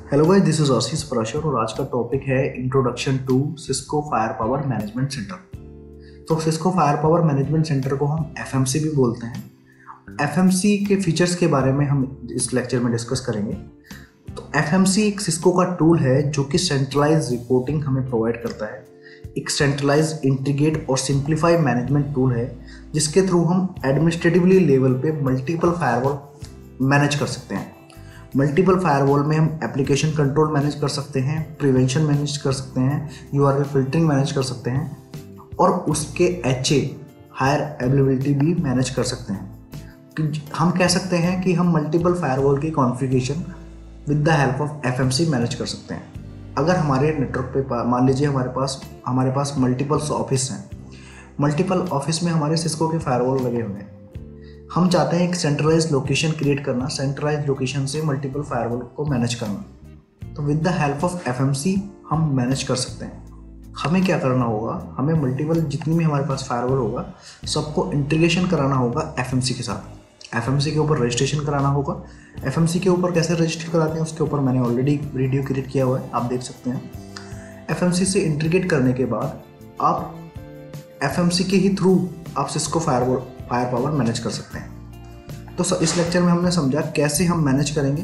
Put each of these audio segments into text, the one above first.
Hello guys, this is Ashish Parashar और आज का टॉपिक है introduction to Cisco fire power management centre. तो Cisco fire power management centre को हम एफएमसी भी बोलते हैं। एफएमसी के फीचर्स के बारे में हम इस लेक्चर में डिस्कस करेंगे। तो एफएमसी एक सिस्को का टूल है जो कि सेंट्रलाइज रिपोर्टिंग हमें प्रोवाइड करता है। एक सेंट्रलाइज, इंटीग्रेट और सिंप्लीफाई मैनेजमेंट टूल है जिसके थ्रू हम एडमिनिस्ट्रेटिवली लेवल पे मल्टीपल फायरवॉल मैनेज कर सकते हैं। मल्टीपल फायरवॉल में हम एप्लीकेशन कंट्रोल मैनेज कर सकते हैं, प्रिवेंशन मैनेज कर सकते हैं, यूआरएल फिल्टरिंग मैनेज कर सकते हैं और उसके एचए हायर अवेलेबिलिटी भी मैनेज कर सकते हैं। हम कह सकते हैं कि हम मल्टीपल फायरवॉल की configuration with the help of FMC manage कर सकते हैं। अगर हमारे नेटवर्क पे मान लीजिए हमारे पास मल्टीपल ऑफिस हैं, मल्टीपल ऑफिस में हमारे सिस्को के फायरवॉल लगे हुए हैं। हम चाहते हैं एक सेंट्रलाइज लोकेशन क्रिएट करना, सेंट्रलाइज लोकेशन से मल्टीपल फायरवॉल को मैनेज करना। तो with the help of FMC हम मैनेज कर सकते हैं। हमें क्या करना होगा, हमें मल्टीपल जितनी भी हमारे पास फायरवॉल होगा सबको इंटीग्रेशन कराना होगा एफएमसी के साथ। एफएमसी के ऊपर रजिस्ट्रेशन कराना होगा। एफएमसी के ऊपर कैसे रजिस्टर कराते हैं उसके ऊपर मैंने ऑलरेडी वीडियो क्रिएट किया हुआ है, आप देख सकते हैं। एफएमसी से इंटीग्रेट करने के बाद आप एफएमसी के ही थ्रू आप सिस्को फायर पावर मैनेज कर सकते हैं। तो इस लेक्चर में हमने समझा कैसे हम मैनेज करेंगे,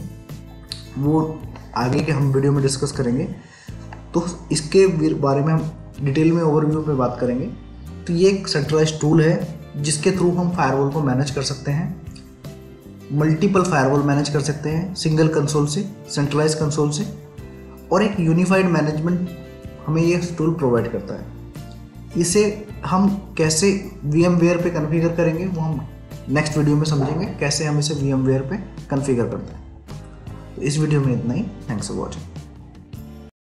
वो आगे के हम वीडियो में डिस्कस करेंगे। तो इसके बारे में हम डिटेल में ओवरव्यू पे बात करेंगे। तो ये एक सेंट्रलाइज टूल है जिसके थ्रू हम फायरवॉल को मैनेज कर सकते हैं, मल्टीपल फायरवॉल मैनेज कर सकते हैं सिंगल कंसोल से, सेंट्रलाइज कंसोल से, और एक यूनिफाइड मैनेजमेंट हमें ये टूल प्रोवाइड करता है। इसे हम कैसे VMware पे कॉन्फ़िगर करेंगे वो हम नेक्स्ट वीडियो में समझेंगे, कैसे हम इसे VMware पे कॉन्फ़िगर करते हैं। तो इस वीडियो में इतना ही। Thanks for watching.